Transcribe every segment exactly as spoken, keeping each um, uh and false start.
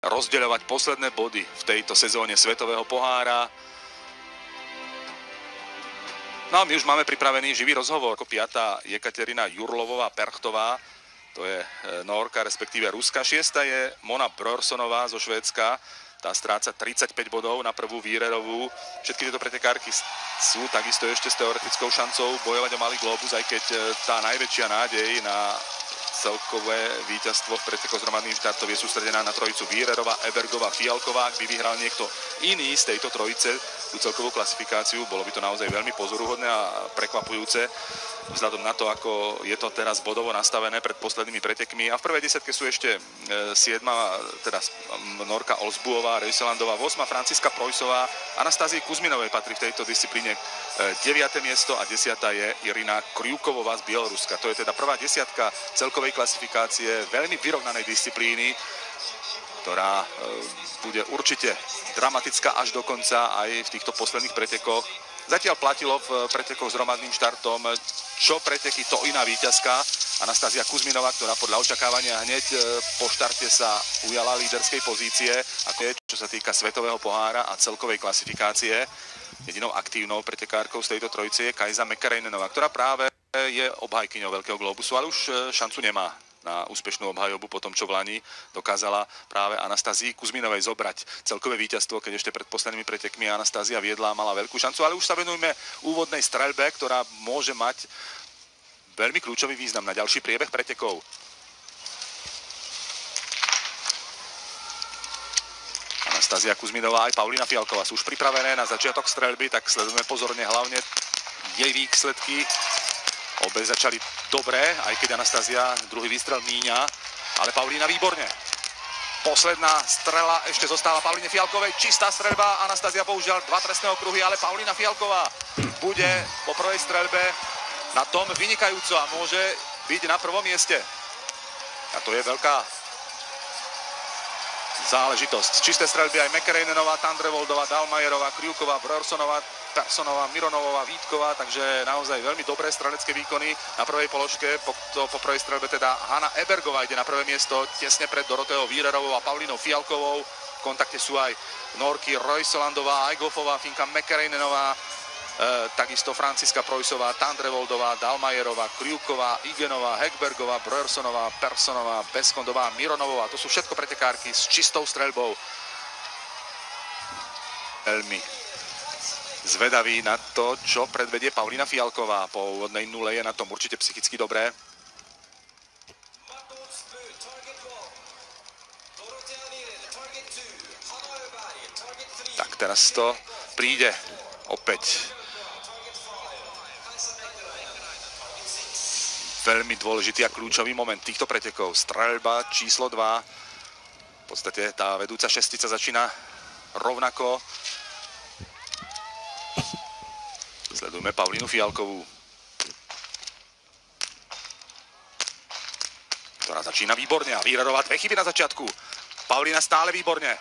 rozdeľovať posledné body v tejto sezóne Svetového pohára. No a my už máme pripravený živý rozhovor. Ako piata Jekaterina Jurlovová-Perchtová, to je Nórka, respektíve Ruska. Šiesta je Mona Brorsonová zo Švédska. Tá stráca tridsaťpäť bodov na prvú Wiererovú. Všetky tieto pretekárky sú takisto ešte s teoretickou šancou bojovať o malý globus, aj keď tá najväčšia nádej na celkové víťazstvo v pretekoch s hromadným štartom je sústredená na trojicu Wiererová, Ebergová, Fialková. Ak by vyhral niekto iný z tejto trojice tú celkovú klasifikáciu, bolo by to naozaj veľmi pozoruhodné a prekvapujúce vzhľadom na to, ako je to teraz bodovo nastavené pred poslednými pretekmi. A v prvej desiatke sú ešte siedma, teda Norka Olsbuová, Reuselandová, osma Franciska Preussová, Anastázii Kuzminovej patrí v tejto disciplíne deviate miesto a desiata je Irina Kryukovová z Bieloruska. To je teda prvá desiatka celkovej klasifikácie veľmi vyrovnanej disciplíny, ktorá bude určite dramatická až do konca aj v týchto posledných pretekoch. Zatiaľ platilo v pretekoch s hromadným štartom, čo preteky, to iná víťazka. Anastázia Kuzminová, ktorá podľa očakávania hneď po štarte sa ujala líderskej pozície, ako je, čo sa týka Svetového pohára a celkovej klasifikácie. Jedinou aktívnou pretekárkou z tejto trojice je Kajsa Mäkäräinenová, ktorá práve je obhajkyňou Veľkého globusu, ale už šancu nemá na úspešnú obhajobu po tom, čo v Lani dokázala práve Anastázii Kuzminovej zobrať celkové víťazstvo, keď ešte pred poslednými pretekmi Anastázia viedla a mala veľkú šancu, ale už sa venujme úvodnej streľbe, ktorá môže mať veľmi kľúčový význam na ďalší priebeh pretekov. Anastázia Kuzminová aj Paulína Fialková sú už pripravené na začiatok streľby, tak sledujeme pozorne hlavne jej výsledky. Obe začali dobre, aj keď Anastázia druhý výstrel míňa, ale Paulína výborne. Posledná strela ešte zostáva Paulíne Fialkovej, čistá streľba, Anastázia bohužiaľ dva trestné okruhy, ale Paulína Fialková bude po prvej streľbe na tom vynikajúco a môže byť na prvom mieste. A to je veľká záležitosť. Čisté streľby aj Mäkäräinenová, Tandrevoldová, Dalmajerová, Kryuková, Brorsonová, Personová, Mironovová, Vítková, takže naozaj veľmi dobré strelecké výkony na prvej položke. Po, to, po prvej streľbe teda Hanna Ebergová ide na prvé miesto, tesne pred Doroteou Wiererovou a Paulínou Fialkovou. V kontakte sú aj Norky Reuselandová, Eichhoffová, Finka Mäkäräinenová, e, takisto Franciska Preussová, Tandrevoldová, Dalmajerová, Kryuková, Igenová, Hegbergová, Brorsonová, Personová, Beskondová, Mironová. To sú všetko pretekárky s čistou streľbou. Veľmi zvedavý na to, čo predvedie Paulína Fialková. Po úvodnej nule je na tom určite psychicky dobré. Tak teraz to príde opäť. Veľmi dôležitý a kľúčový moment týchto pretekov. Streľba číslo dva. V podstate tá vedúca šestica začína rovnako. Sledujeme Paulínu Fialkovú, ktorá začína výborne a Wiererová dve chyby na začiatku. Paulína stále výborne.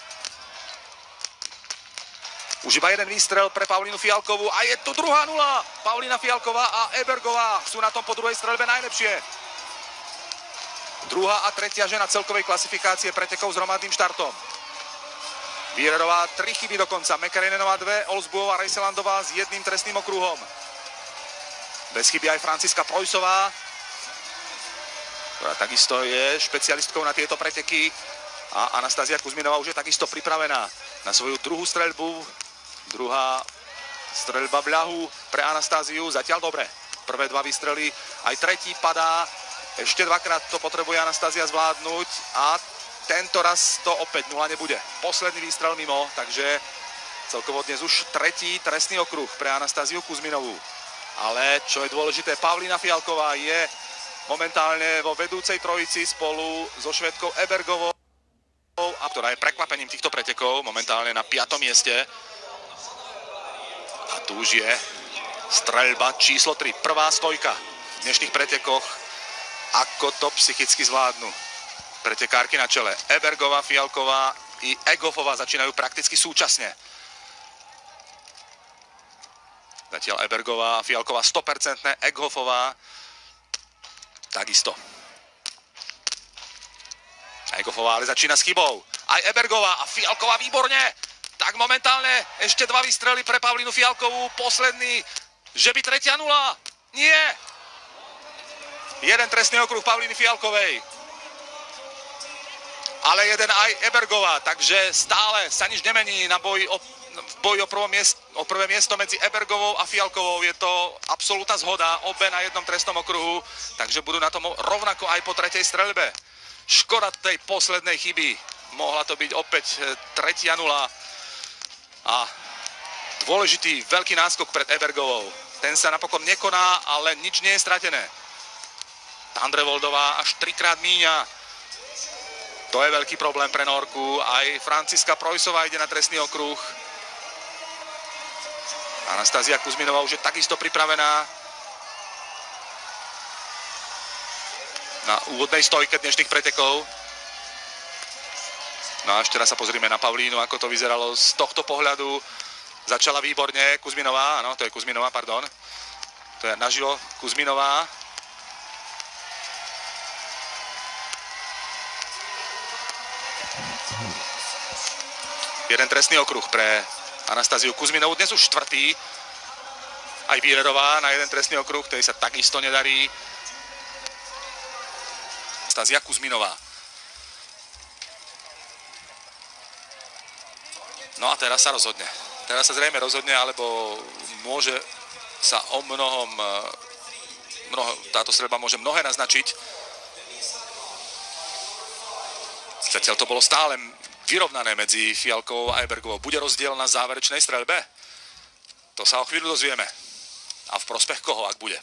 Už iba jeden výstrel pre Paulínu Fialkovú a je tu druhá nula. Paulína Fialková a Ebergová sú na tom po druhej streľbe najlepšie. Druhá a tretia žena celkovej klasifikácie pretekov s hromadným štartom. Wiererová tri chyby dokonca, Mäkäräinenová dve, Olsbuová, Reuselandová s jedným trestným okruhom. Bez chyby aj Franciska Preussová, ktorá takisto je špecialistkou na tieto preteky. A Anastázia Kuzminová už je takisto pripravená na svoju druhú streľbu. Druhá streľba v ľahu pre Anastáziu, zatiaľ dobre. Prvé dva výstrely, aj tretí padá. Ešte dvakrát to potrebuje Anastázia zvládnuť a tento raz to opäť nula nebude. Posledný výstrel mimo, takže celkovo dnes už tretí trestný okruh pre Anastáziu Kuzminovú. Ale čo je dôležité, Paulína Fialková je momentálne vo vedúcej trojici spolu so Švédkou Ebergovou, a ktorá je prekvapením týchto pretekov, momentálne na piatom mieste. A tu už je streľba číslo tri, prvá stojka v dnešných pretekoch. Ako to psychicky zvládnu pretekárky na čele. Ebergová, Fialková i Eichhoffová začínajú prakticky súčasne. Zatiaľ Ebergová a Fialková sto percent, Eichhoffová takisto. Egofová ale začína s chybou. Aj Ebergová a Fialková výborne. Tak momentálne ešte dva výstrely pre Pavlínu Fialkovú. Posledný, že by tretia nula. Nie. Jeden trestný okruh Pavlíny Fialkovej. Ale jeden aj Ebergová, takže stále sa nič nemení na boji o, v boji o, miest, o prvé miesto medzi Ebergovou a Fialkovou. Je to absolútna zhoda, obe na jednom trestnom okruhu, takže budú na tom rovnako aj po tretej streľbe. Škoda tej poslednej chyby. Mohla to byť opäť tretia nula. A dôležitý veľký náskok pred Ebergovou. Ten sa napokon nekoná, ale nič nie je stratené. Tandrevoldová až trikrát míňa. To je veľký problém pre Norku. Aj Franciska Projsová ide na trestný okruh. Anastázia Kuzminová už je takisto pripravená na úvodnej stojke dnešných pretekov. No a ešte raz sa pozrime na Pavlínu, ako to vyzeralo z tohto pohľadu. Začala výborne Kuzminová, áno, to je Kuzminová, pardon. To je naživo Kuzminová. Jeden trestný okruh pre Anastáziu Kuzminovú, dnes už štvrtý. Aj Vírerová na jeden trestný okruh, ktorý sa takisto nedarí. Anastázia Kuzminová. No a teraz sa rozhodne. Teraz sa zrejme rozhodne, alebo môže sa o mnohom, mnoho, táto streľba môže mnohé naznačiť. Zatiaľ to bolo stále vyrovnané medzi Fialkovou a Ebergovou. Bude rozdiel na záverečnej streľbe? To sa o chvíľu dozvieme. A v prospech koho, ak bude?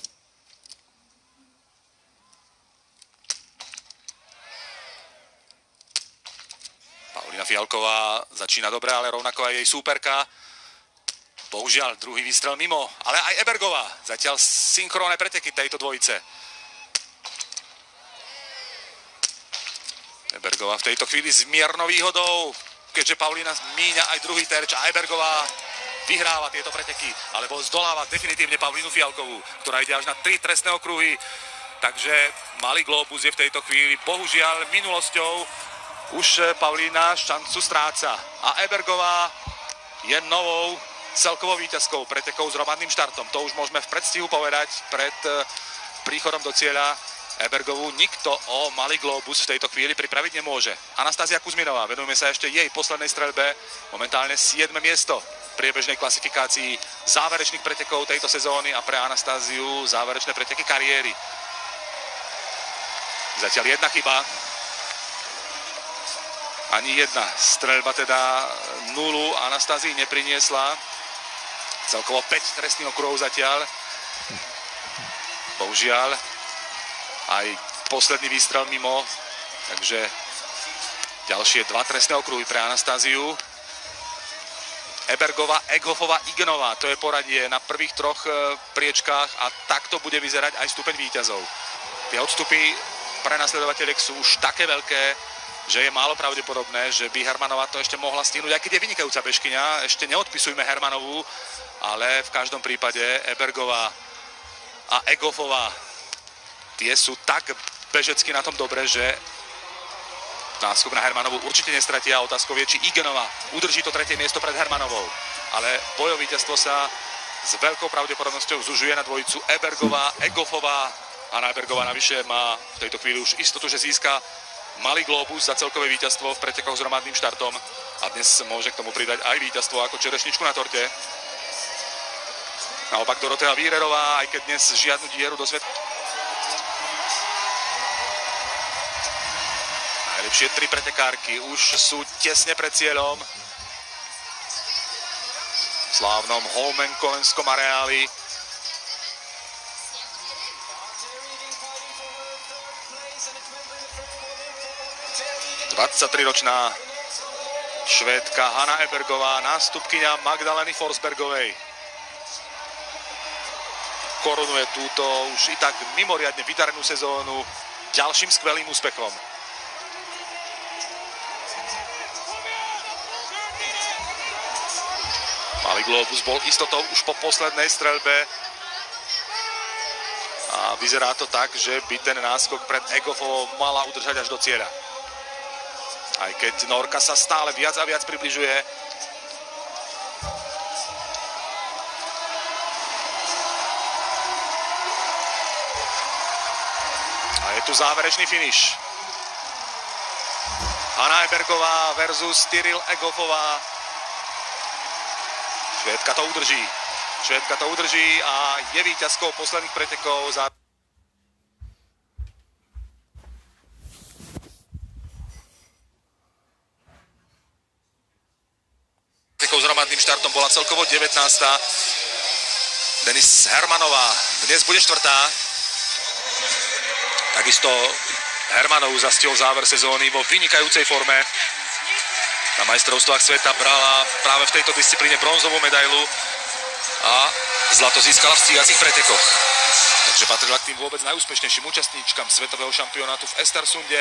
Pavlína Fialková začína dobre, ale rovnako aj jej súperka. Bohužiaľ, druhý výstrel mimo. Ale aj Ebergová. Zatiaľ synchrónne preteky tejto dvojice. Ebergová v tejto chvíli s miernou výhodou, keďže Pavlína míňa aj druhý terč a Ebergová vyhráva tieto preteky, alebo zdoláva definitívne Pavlínu Fialkovú, ktorá ide až na tri trestné okruhy. Takže malý globus je v tejto chvíli. Bohužiaľ minulosťou už Pavlína šancu stráca. A Ebergová je novou celkovou víťazkou pretekov s hromadným štartom. To už môžeme v predstihu povedať pred príchodom do cieľa. Ebergovú nikto o malý globus v tejto chvíli pripraviť nemôže. Anastázia Kuzminová, venujeme sa ešte jej poslednej streľbe, momentálne siedme miesto v priebežnej klasifikácii záverečných pretekov tejto sezóny a pre Anastáziu záverečné preteky kariéry. Zatiaľ jedna chyba. Ani jedna streľba teda nulu Anastázii nepriniesla. Celkovo päť trestných okruhov zatiaľ. Bohužiaľ aj posledný výstrel mimo, takže ďalšie dva trestné okruhy pre Anastáziu. Ebergová, Egofová, Igenová, to je poradie na prvých troch priečkách a takto bude vyzerať aj stupeň víťazov. Tie odstupy pre nasledovateľek sú už také veľké, že je málo pravdepodobné, že by Hermanová to ešte mohla stihnúť, aj keď je vynikajúca bežkyňa. Ešte neodpisujme Hermanovú, ale v každom prípade Ebergová a Egofová, tie sú tak bežecky na tom dobre, že náskok na Hermanovú určite nestratia. Otázkou je, či Igenová udrží to tretie miesto pred Hermanovou. Ale bojové víťazstvo sa s veľkou pravdepodobnosťou zužuje na dvojicu Ebergová, Egofová. Anna Ebergová navyše má v tejto chvíli už istotu, že získa malý globus za celkové víťazstvo v pretekoch s hromadným štartom. A dnes môže k tomu pridať aj víťazstvo ako čerešničku na torte. Naopak Dorotea Vírerová, aj keď dnes žiadnu dieru do sveta. Najlepšie tri pretekárky už sú tesne pred cieľom. V slávnom Holmenkollenskom areáli. dvadsaťtriročná Švédka Hanna Ebergová, nástupkyňa Magdaleny Forsbergovej. Korunuje túto už i tak mimoriadne vydarenú sezónu ďalším skvelým úspechom. Malý globus bol istotou už po poslednej streľbe a vyzerá to tak, že by ten náskok pred Egofovou mala udržať až do cieľa. aj keď Norka sa stále viac a viac približuje. A je tu záverečný finish. Hanna Ebergová versus Tyrell Egoffová. Švédka to udrží. Švédka to udrží a je víťazkou posledných pretekov za... s hromadným štartom bola celkovo devätnásta. Denis Hermanová dnes bude štvrtá. Takisto Hermanovú zastihol záver sezóny vo vynikajúcej forme. Na majstrovstvách sveta brala práve v tejto disciplíne bronzovú medailu a zlato získala v stíhacích pretekoch. Takže patrila k tým vôbec najúspešnejším účastníčkam svetového šampionátu v Östersunde.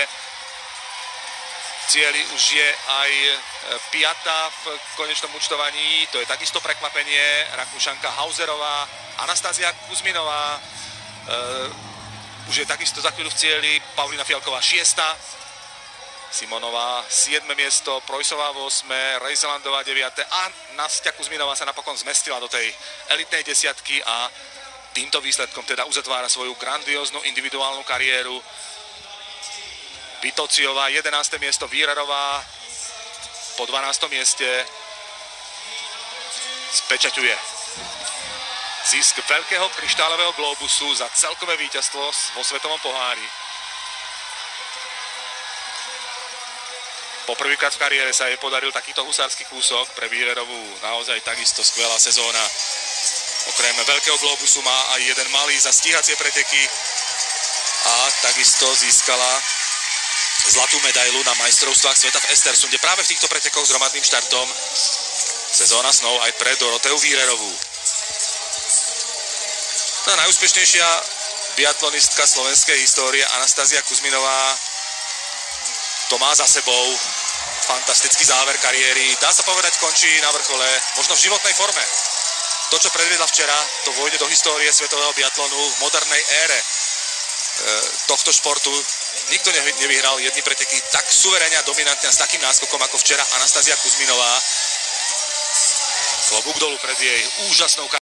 Cieli už je aj piata v konečnom účtovaní, to je takisto prekvapenie. Rakúšanka Hauserová, Anastázia Kuzminová, e, už je takisto za chvíľu v cieli, Paulína Fialková šiesta, Simonová siedme miesto, Projsová ôsme, Rejzelandová deviate a Nastia Kuzminová sa napokon zmestila do tej elitnej desiatky a týmto výsledkom teda uzatvára svoju grandióznu individuálnu kariéru. Vitociová jedenáste miesto, Vírerová po dvanástom mieste spečaťuje zisk veľkého kryštálového globusu za celkové víťazstvo vo svetovom pohári. Poprvýkrát v kariére sa jej podaril takýto husársky kúsok. Pre Vírerovú naozaj takisto skvelá sezóna. Okrem veľkého globusu má aj jeden malý za stíhacie preteky a takisto získala zlatú medailu na majstrovstvách sveta v Östersunde práve v týchto pretekoch s hromadným štartom. Sezóna snov aj pre Doroteu Vírerovú. No, najúspešnejšia biatlonistka slovenskej histórie Anastázia Kuzminová to má za sebou. Fantastický záver kariéry. Dá sa povedať, končí na vrchole, možno v životnej forme. To, čo predviedla včera, to vôjde do histórie svetového biatlonu v modernej ére e, tohto športu. Nikto nevyhral jedny preteky tak suverene a dominantne a s takým náskokom ako včera Anastázia Kuzminová. Klobúk dolu pred jej úžasnou